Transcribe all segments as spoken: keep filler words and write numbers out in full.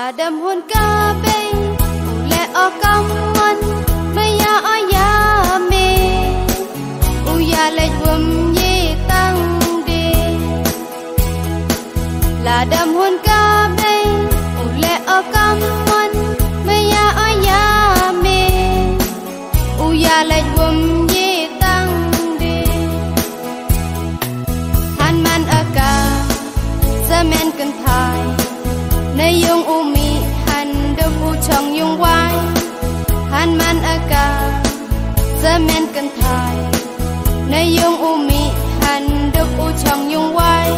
đầm hôn ca bê u lệ o cam man maya aya me u ya lệ vum ye tăng de là đầm hôn ca bê u lệ o cam man maya aya me u ya lệ vum ye tăng de han man aka zaman kan thai nay yung umi han đâu u chong yung wai han man aka zaman kan thai nay yung umi han đâu u chong yung wai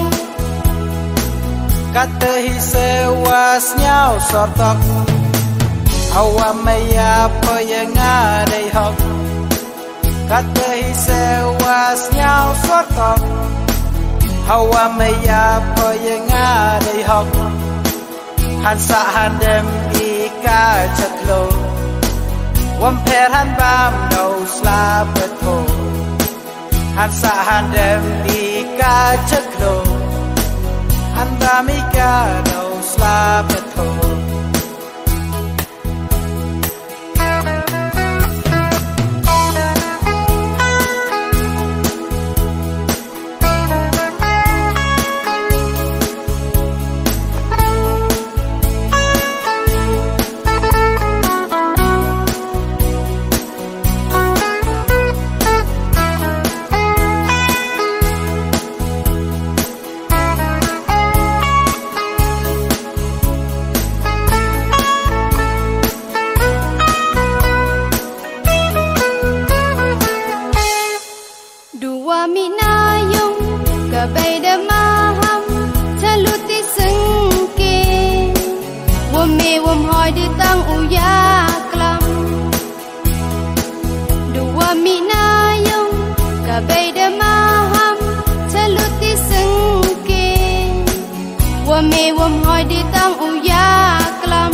kata hi sewas nhau sortok awa maya poyanga dei hok kata hi sewas nhau sortok awa maya poyanga dei hok han sa han dem ika chatlo wam pher han bam no sla patho han sa han dem ika chatlo han bam ika no sla patho me wom hoi di tang u ya klam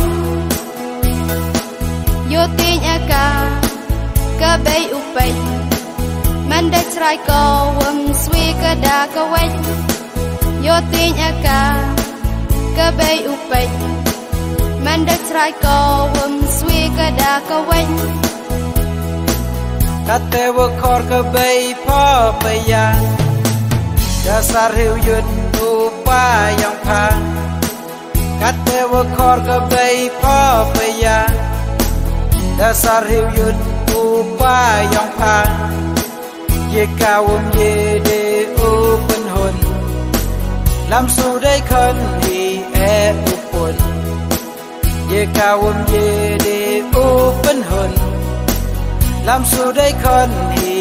yo tin aka ka bay u pai man da trai ko wom swi ka da ka wai yo tin aka ka bay u pai man da trai ko wom swi ka da ka wai ka te wo khor ka bay pho pa ya da sar hiu yun u pa yang pha kat te wo khor ka bay pho pa ya da sar hiu yun u pa yang pha ye ka wom ye de u pen hon lam su dai khan hi e u pun ye ka wom ye de u pen hon lam su dai khan hi